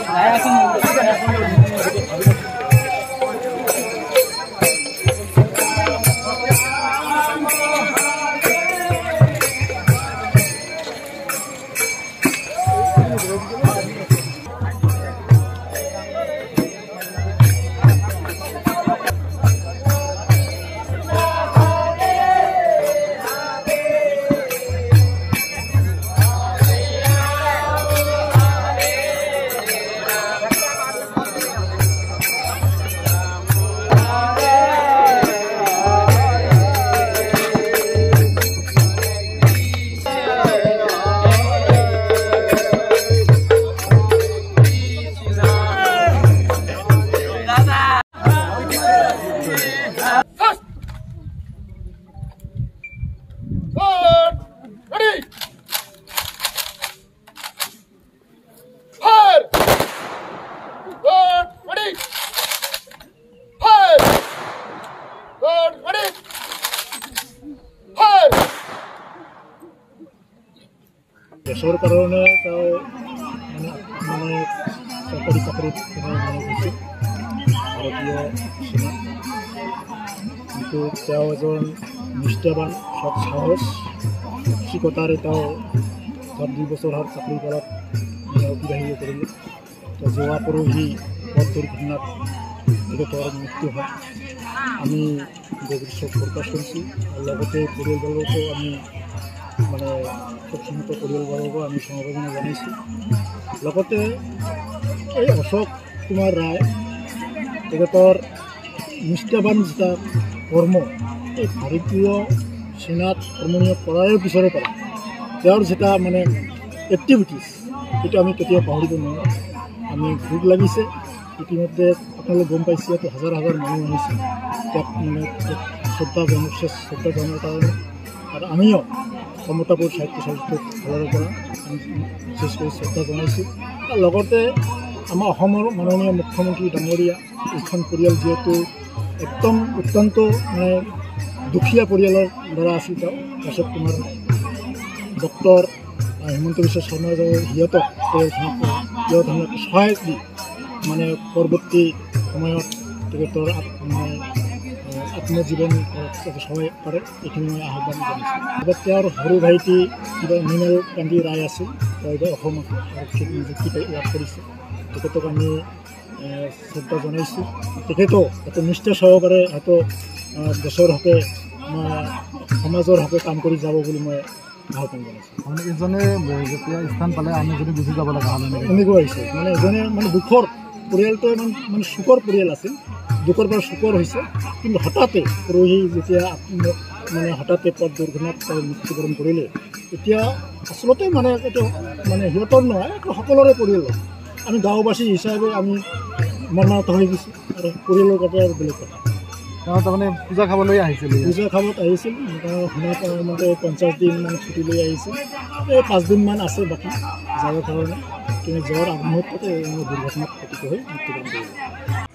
দেশৰ কাৰণে তেওঁ মানে চৰকাৰী চাকৰিত গৈছে ভাৰতীয় সেনা কিন্তু তেওঁ এজন নিষ্ঠাবান সৎ সাহস সাহসিকতাৰে তেওঁ 2 বছৰ চাকৰি কৰাত অতিবাহিত কৰিলে যোৱা পৰহি পথ দুৰ্ঘটনাত তেখেতৰ মৃত্যু হয় আমি গভীৰ শোক প্ৰকাশ কৰিছোঁ লগতে পৰিয়ালবৰ্গকো আমি মানে সীমিত পৰিয়ালবৰ্গকো আমি সমবেদনা জনাইছোঁ লগতে এই অশোক কুমাৰ ৰায় তেখেতৰ নিষ্ঠাবান যেটা কৰ্ম এই ভাৰতীয় সেনাত কৰ্মনিয়োগ কৰাৰ পিছৰে পৰা তেওঁৰ যেটা মানে এক্টিভিটিছ এইটো আমি কেতিয়াও পাহৰিব নোৱাৰোঁ আমি দুখ লাগিছে ইতিমধ্যে আপোনালোকে গম পাইছে ইয়াতে হাজাৰ হাজাৰ মানুহ আহিছে তাক মানে শ্ৰদ্ধা জনাৰ কাৰণে আৰু আমিও সমতাপুৰ সাহিত্য চলচ্চিত্ৰৰ ফালৰ পৰা আমি বিশেষ কৰি শ্ৰদ্ধা জনাইছোঁ আৰু লগতে আমাৰ অসমৰ মাননীয় মুখ্যমন্ত্ৰী ডাঙৰীয়া এইখন পৰিয়াল যিহেতু একদম অত্যন্ত মানে দুখীয়া পৰিয়ালৰ ল'ৰা আছিল তেওঁ অশোক কুমাৰ ডক্টৰ হিমন্ত বিশ্ব শৰ্মা সিহঁতক পৰিয়ালখনক সহায় দি মানে পৰৱৰ্তী সময়ত তেখেতৰ মানে আত্মজীৱন সহায় কৰে এইখিনি মই আহ্বান জনাইছোঁ তেওঁৰ সৰু ভাইটি কিবা মৃণাল কান্তি ৰায় আছিল তেওঁ এতিয়া অসম আৰক্ষীত নিযুক্তি লাভ কৰিছে তেখেতক আমি শ্ৰদ্ধা জনাইছোঁ তেখেতেও এটা নিষ্ঠা সহকাৰে হয়তো দেশৰ হকে সমাজৰ হকে কাম কৰি যাব বুলি মই আহ্বান জনাইছোঁ মানে এজনে যেতিয়া স্থান পালে আমি যদি গুচি যাব লগা হ'লে এনেকুৱা হৈছে মানে এজনে মানে দুখৰ পৰিয়ালটো মানে সুখৰ পৰিয়াল আছিল দুখৰ পৰা সুখৰ হৈছে কিন্তু হঠাতে পৰহি যেতিয়া মানে হঠাতে পথ দুৰ্ঘটনাত তেওঁ মৃত্যুবৰণ কৰিলে এতিয়া আচলতে মানে এইটো মানে সিহঁতৰ নহয় এইটো সকলোৰে পৰিয়াল আমি গাঁওবাসী হিচাপে আমি মৰ্মাহত হৈ গৈছোঁ আৰু পৰিয়ালৰ কথা আৰু বেলেগ কথা তেওঁ তাৰমানে পূজা খাবলৈ আহিছিল পূজা খাবত আহিছিল শুনা পোৱা মতে 50 দিনমান ছুটি লৈ আহিছিল এই 5 দিনমান আছে বাকী যাবৰ কাৰণে কিন্তু জ্বৰ আগমুহূৰ্ততে দুৰ্ঘটনাত পতিত হৈ মৃত্যুবৰণ কৰিলে